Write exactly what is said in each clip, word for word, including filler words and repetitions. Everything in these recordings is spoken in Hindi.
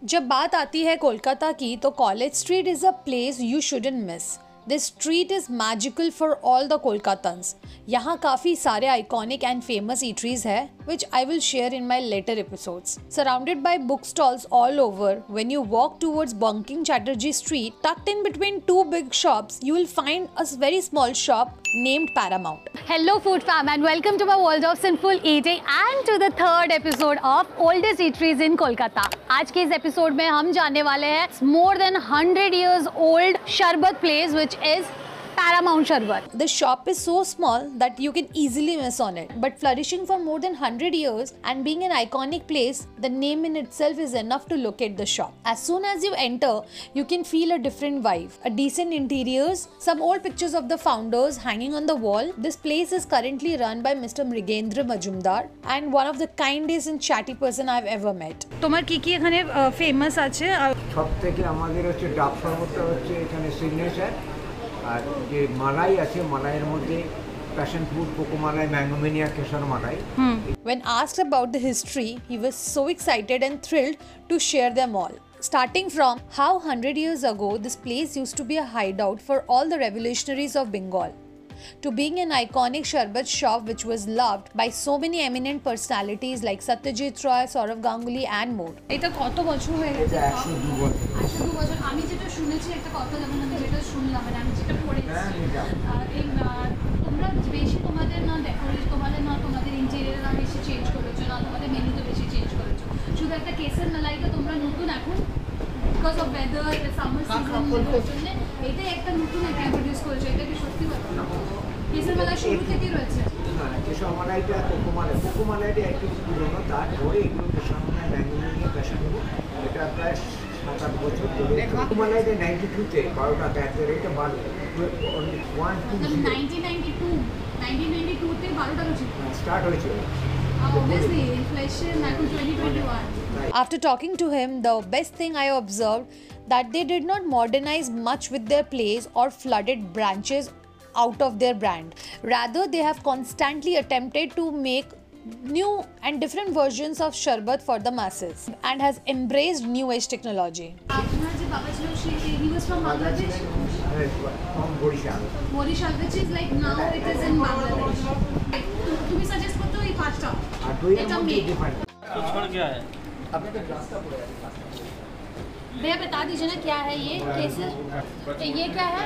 जब बात आती है कोलकाता की तो college street is a place you shouldn't miss. This street is magical for all the Kolkatans. यहाँ काफ़ी सारे आइकॉनिक एंड फेमस ईटरीज है which I will share in my later episodes. Surrounded by bookstall all over, when you walk towards Banking Chatterjee Street, tucked in between two big shops, you will find a very small shop named Paramount. Hello food fam and welcome to my world of sinful eating and to the third episode of oldest eateries in Kolkata. आज के इस episode में हम जानने वाले हैं more than one hundred years old Sharbat place which is Paramount Sharbat. The shop is so small that you can easily miss on it, but flourishing for more than one hundred years and being an iconic place, the name in itself is enough to locate the shop. As soon as you enter, you can feel a different vibe. A decent interiors, some old pictures of the founders hanging on the wall. This place is currently run by Mister Mrigendra Majumdar and one of the kindest and chatty person I've ever met. তোমার কি কি এখানে ফেমাস আছে? সবথেকে আমাদের হচ্ছে ডাব শরবতটা হচ্ছে এখানে সিগনেচার। আর যে মালাই আছে মালাইয়ের মধ্যে প্যাশন ফ্রুট, কোকো মালাই, ম্যাঙ্গো মেনিয়া, কেশর মালাই। When asked about the history, he was so excited and thrilled to share them all. Starting from how one hundred years ago this place used to be a hideout for all the revolutionaries of Bengal, to being an iconic Sharbat shop which was loved by so many eminent personalities like Satyajit Roy, Saurav Ganguly and more. এটা কত বছর হয়ে গেছে? একশো দুই বছর। একশো দুই বছর। আমি যেটা শুনেছি একটা কথা, যেমন আমি যেটা শুনলাম মানে আমি যেটা পড়েছি, এই তোমরা বেশি তোমাদের না ডেকোরেট, তোমাদের না তোমাদের ইন্টেরিয়র না বেশি চেঞ্জ করেছো, না তোমাদের মেনুতে বেশি চেঞ্জ করেছো, শুধু একটা কেসের মালাইকে তোমরা নতুন এখন because of weather summer season জন্য এটাই একটা নতুন একটা ইন্ট্রোডিউস করেছো। এটা কি সত্যি কথা? কেসের মালাই শুরু থেকেই রয়েছে? না, কেশর মালাইটা কোকো মালাই, কোকো মালাইটা একটু পুরোনো, তারপরে এগুলো কেশর মালাই, ম্যাঙ্গো মেনিয়া, প্যাশন ফ্রুট, এটা প্রায় সাত আট বছর ধরে। কোকো মালাইটা নাইনটি টুতে বারো টাকা একটা রেটে বাড়লো, one two nineteen ninety two nineteen ninety টুতে বারো টাকা ছিল স্টার্ট হয়েছিল। Obviously, inflation এখন twenty twenty-one. After talking to him, the best thing I observed that they did not modernize much with their place or flooded branches out of their brand. Rather, they have constantly attempted to make new and different versions of Sharbat for the masses and has embraced new age technology. আপনার যে বাবা ছিল সে he was from Bangladesh, from Barishal. Barishal, which is like now it is in Bangladesh. তুমি সাজেস্ট করতে এই পাঁচটা আর দুইয়ের এটা মধ্যে মেক ডিফারেন্ট। छोड़ क्या है? আপনাদের গ্লাসটা পড়ে আছে। भैया बता दीजिए ना क्या है ये केसर? तो ये क्या है?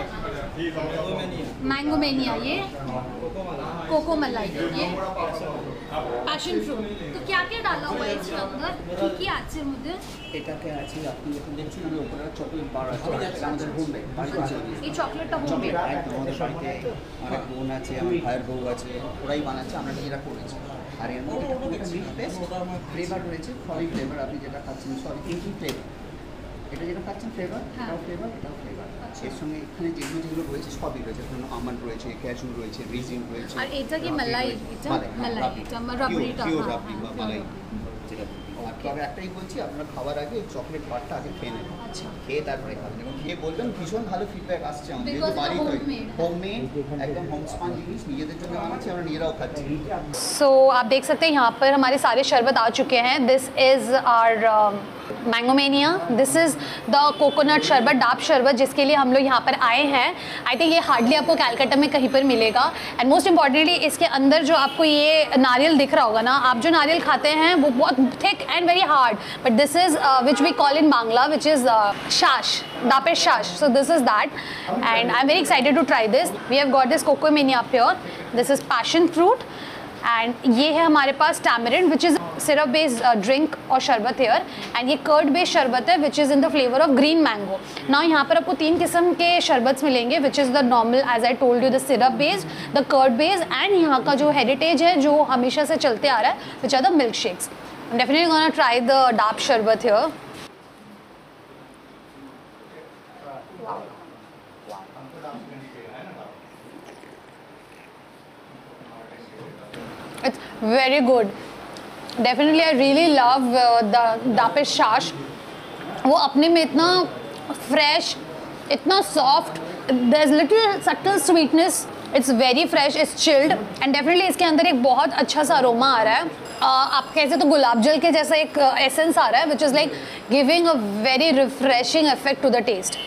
मैंगो मेनिया, ये कोको मलाई, ये पैशन फ्रूट। तो क्या क्या डाला हुआ है इसके अंदर? কি আছে এর মধ্যে? এটাকে আছে আপনি যখন দেখছেন আমি উপরে চকলেট বার আছে এটা আমাদের হোম মেড বাড়িতে আছে। এই চকলেটটা হোম মেড? একদম আমাদের বাড়িতে অনেক বোন আছে, আমার ভাইয়ের বউ আছে, ওরাই বানাচ্ছে, আমরা নিজেরা করেছি। আর এর মধ্যে একটা মিল্ক পেস্ট ফ্লেভার রয়েছে, সরি ফ্লেভার আপনি যেটা খাচ্ছেন, সরি তিনটি ফ্লেভার, এটা যেটা খাচ্ছেন ফ্লেভার, এটাও ফ্লেভার, এটাও ফ্লেভার। এর সঙ্গে এখানে যেগুলো যেগুলো রয়েছে সবই রয়েছে, ধরুন আমন্ড রয়েছে, ক্যাশু রয়েছে, রিজিন রয়েছে। আর এটা কি মালাই? এটা মালাই, এটা রাবড়িটা, পিওর রাবড়ি বা মালাই যেটা। আর তবে একটাই বলছি, আপনারা খাওয়ার আগে এই চকলেট বারটা আগে খেয়ে নেবেন, আচ্ছা খেয়ে তারপরে খাবেন এবং খেয়ে বলবেন ভীষণ ভালো ফিডব্যাক আসছে আমাদের, যেহেতু বাড়িতে হোমমেড একদम হোমস্পান জিনিস নিজেদের জন্য বানাচ্ছি, আমরা নিজেরাও খাচ্ছি। सो आप देख सकते हैं यहाँ पर हमारे सारे शरबत आ चुके हैं। This is our mango mania, this is the coconut sharbat, daab शरबत, जिसके लिए हम लोग यहाँ पर आए हैं। आई थिंक ये हार्डली आपको कैलकाटा में कहीं पर मिलेगा। एंड मोस्ट इंपॉर्टेंटली इसके अंदर जो आपको ये नारियल दिख रहा होगा ना, आप जो नारियल खाते हैं वो बहुत thick and very hard, but this is which we call in Bangla which is shash, दापेर shash. So this is that and I am very excited to try this. We have got this coco mania pure, this is passion fruit and ये है हमारे पास tamarind which is syrup based drink और शरबत हेयर, एंड ये कर्ड बेस्ड शरबत है which is in the flavour of green mango. Now यहाँ पर आपको तीन किस्म के शरबत्स मिलेंगे which is the normal, as I told you, the syrup based, the curd based and यहाँ का जो हेरिटेज है जो हमेशा से चलते आ रहा है which are the milkshakes. I am definitely gonna try the daab sharbat here. It's very good. Definitely, I really love uh, the दापेर शाश। वो अपने में इतना फ्रेश, इतना soft, there's little subtle sweetness, it's very fresh, it's chilled and definitely इसके अंदर एक बहुत अच्छा सा अरोमा आ रहा है। आप कैसे तो गुलाब जल के जैसा एक एसेंस आ रहा है, which is like giving a very refreshing effect to the taste.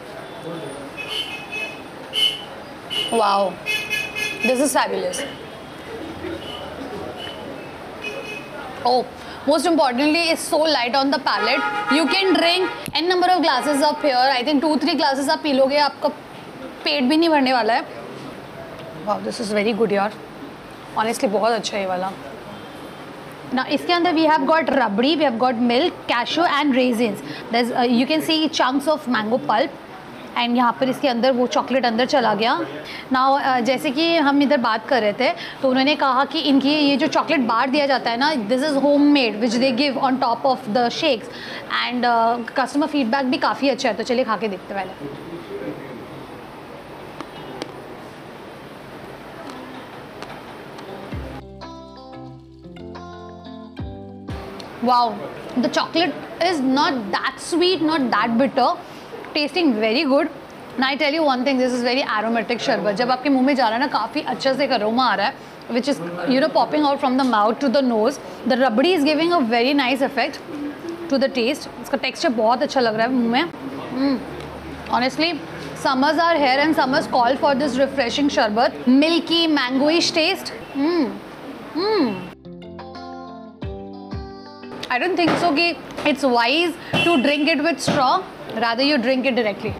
Wow, this is fabulous. Oh, most importantly, it's so light on the palate. You can drink n number of glasses up here. I think two three glasses आप पी लोगे, आपका पेट भी नहीं भरने वाला है. Wow, this is very good यार. Honestly, बहुत अच्छा है ये वाला. Now इसके अंदर we have got rabri, we have got milk, cashew and raisins. There's uh, you can see chunks of mango pulp. And यहाँ पर इसके अंदर वो चॉकलेट अंदर चला गया. नाउ uh, जैसे कि हम इधर बात कर रहे थे तो उन्होंने कहा कि इनकी ये जो चॉकलेट बार दिया जाता है ना, this is homemade which they give on top of the shakes. And customer feedback भी काफ़ी अच्छा है. तो चलिए खा के देखते पहले. Wow, the chocolate is not that sweet, not that bitter, tasting very good. And I tell you one thing, this is very aromatic शरबत. जब आपके मुंह में जा रहा है ना, काफ़ी अच्छा से एक अरोमा आ रहा है, which is you know popping out from the mouth to the nose. The rabri is giving a very nice effect to the taste. इसका texture बहुत अच्छा लग रहा है मुंह में. mm. Honestly, summers are here and summers call for this refreshing शरबत. Milky, mangoish taste. Mm. Mm. I don't think so कि it's wise to drink it with straw. Rather you drink it directly.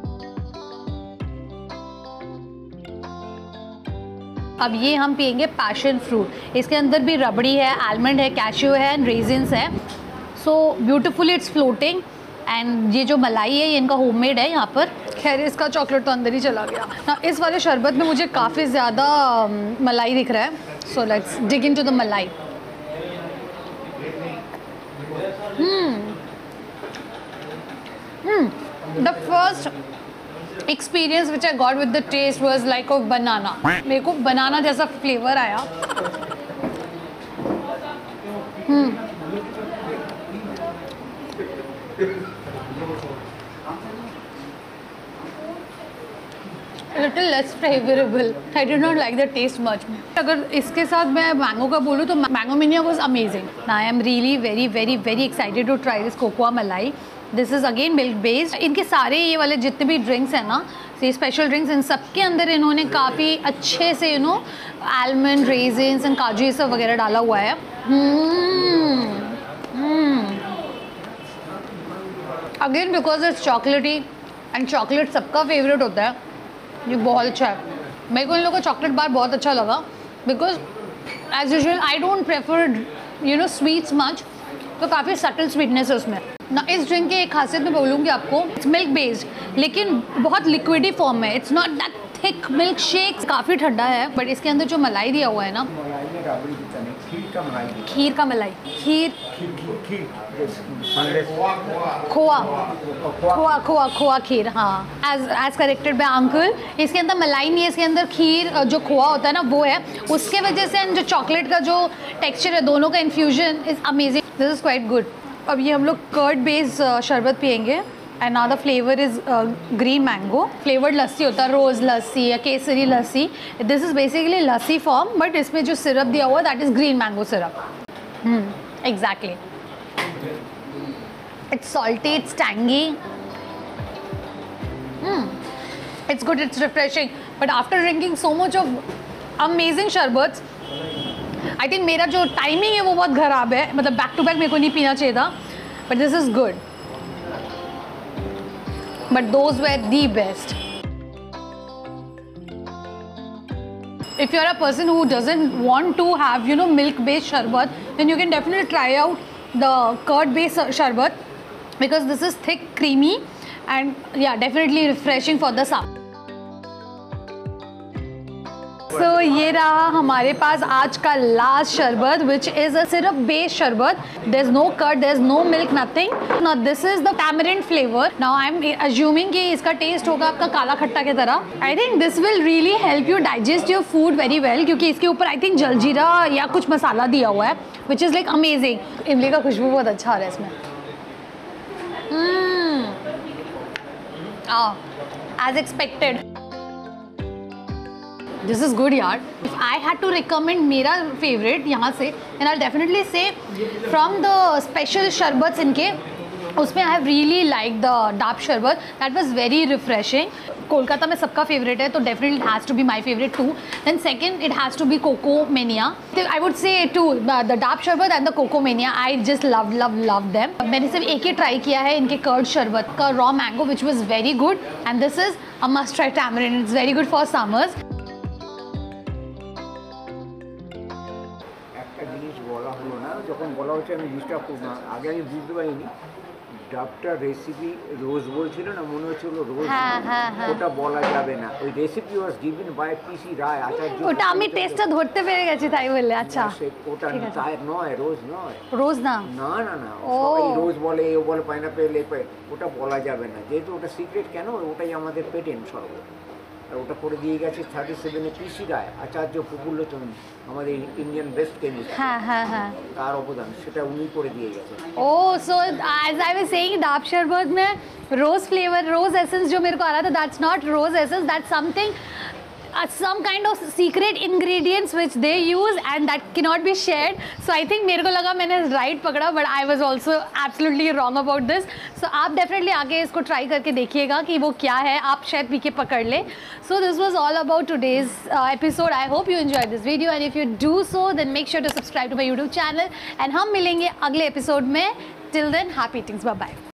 अब ये हम पियेंगे पैशन फ्रूट. इसके अंदर भी रबड़ी है, आलमंड है, कैश्यू है एंड रेजिन्स है. So beautifully it's floating. And ये जो मलाई है ये इनका होममेड है यहाँ पर. खैर इसका चॉकलेट तो अंदर ही चला गया ना. इस वाले शरबत में मुझे काफ़ी ज़्यादा मलाई दिख रहा है. So let's dig into the malai. Hmm. Hmm. The first experience which I got with the taste was like of banana. मेरे को बनाना जैसा फ्लेवर आया. Hmm. A little less flavorable. I did not like the taste much. अगर इसके साथ मैं मैंगो का बोलूँ तो mango mania was amazing. I am really very very very excited to try this cocoa malai. This is again milk based. इनके सारे ये वाले जितने भी ड्रिंक्स हैं ना, ये स्पेशल ड्रिंक्स, इन सब के अंदर इन्होंने काफ़ी अच्छे से you know almond, raisins and काजू ये सब वगैरह डाला हुआ है. Again because it's chocolatey and chocolate सबका फेवरेट होता है. ये बहुत अच्छा है. मेरे को इन लोगों का चॉकलेट बार बहुत अच्छा लगा because as usual I don't prefer you know sweets much. तो काफ़ी सटल स्वीटनेस है उसमें ना. इस ड्रिंक की एक खासियत मैं बोलूँगी आपको, इट्स मिल्क बेस्ड लेकिन बहुत लिक्विडी फॉर्म में. It's not that thick milkshake. काफ़ी ठंडा है बट इसके अंदर जो मलाई दिया हुआ है ना, खीर का मलाई. खीर का मलाई खीर खोआ खोआ खोआ खोआ खीर. हाँ, as as corrected by uncle. इसके अंदर मलाई नहीं है, इसके अंदर खीर जो खोआ होता है ना वो है. उसके वजह से जो चॉकलेट का जो टेक्सचर है, दोनों का infusion is amazing. This is quite good. अब ये हम लोग कर्ड बेस्ड शरबत पियेंगे. And now the flavour is green mango. Flavoured lassi होता है, रोज़ लस्सी या केसरी lassi. This is basically lassi form but इसमें जो सिरप दिया हुआ that is green mango syrup. Exactly. It's salty, it's tangy. Mm. It's good, it's refreshing. But after drinking so much of amazing शरबत, I think मेरा जो टाइमिंग है वो बहुत खराब है. मतलब बैक टू बैक मेरे को नहीं पीना चाहिए था. But this is good. But those were the best. If you are a person who doesn't want to have you know milk based शरबत, then you can definitely try out the curd based शरबत. Because this is thick, creamy and yeah, definitely refreshing for the summer. So ये रहा हमारे पास आज का लास्ट शरबत which is a syrup based शरबत. There's no curd, there's no milk, nothing. Now this is the tamarind flavor. Now I'm assuming कि इसका टेस्ट होगा आपका काला खट्टा की तरह. I think this will really help you digest your food very well क्योंकि इसके ऊपर I think जलजीरा या कुछ मसाला दिया हुआ है which is like amazing. इमली का खुशबू बहुत अच्छा आ रहा है इसमें. Ah, as expected. This is good यार. If I had to recommend मेरा फेवरेट यहाँ से, and I definitely say from the special sharbats इनके, उसमें I have really like the daab sharbat. That was very refreshing. Kolkata में सबका फेवरेट है तो definitely it has to be my favourite too. Then second it has to be coco mania. I would say two the daab sharbat and the cocoa mania. I just love love love them. मैंने सिर्फ एक ही ट्राई किया है इनके कर्ड शरबत का, raw mango, which was very good. And this is a must try tamarind. It's very good for summers. একটা জিনিস বলা হলো না, যখন বলা হচ্ছে আমি ডিস্টার্ব করব না, আগে আমি বুঝতে পারিনি ডাবটার রেসিপি রোজ বলছিল না, মনে হচ্ছিল রোজ, হ্যাঁ, হ্যাঁ, হ্যাঁ। ওটা বলা যাবে না. ওই recipe was given by PC Ray Acharya. ওটা আমি টেস্টটা ধরতে পেরে গেছি তাই বলে. আচ্ছা, ওটা তাই নয়, রোজ নয়, রোজ না, না না না, ও। সবাই রোজ বলে, ও বলে পাইনাপেল, ওটা বলা যাবে না, যেহেতু ওটা সিক্রেট. কেন? ওটাই আমাদের পেটেন্ট সর্ব. আর ওটা করে দিয়ে গেছে থার্টি সেভেনে পিসি রায়, আচার্য প্রফুল্লচন্দ্র, আমাদের ইন্ডিয়ান বেস্ট কেমিস্ট, হ্যাঁ হ্যাঁ হ্যাঁ. তার অবদান সেটা উনি করে দিয়ে গেছে. Oh, so as I was saying, डाब शरबत में रोज फ्लेवर, रोज एसेंस जो मेरे को आ रहा था, that's not rose essence, that's something, uh, some kind of secret ingredients which they use and that cannot be shared. So I think मेरे को लगा मैंने right पकड़ा, but I was also absolutely wrong about this. So आप definitely आगे इसको try करके देखिएगा कि वो क्या है, आप शायद पी के पकड़ ले. So this was all about today's uh, episode. I hope you enjoyed this video, and if you do so, then make sure to subscribe to my YouTube channel. And हम मिलेंगे अगले episode में. Till then, happy eatings. Bye bye.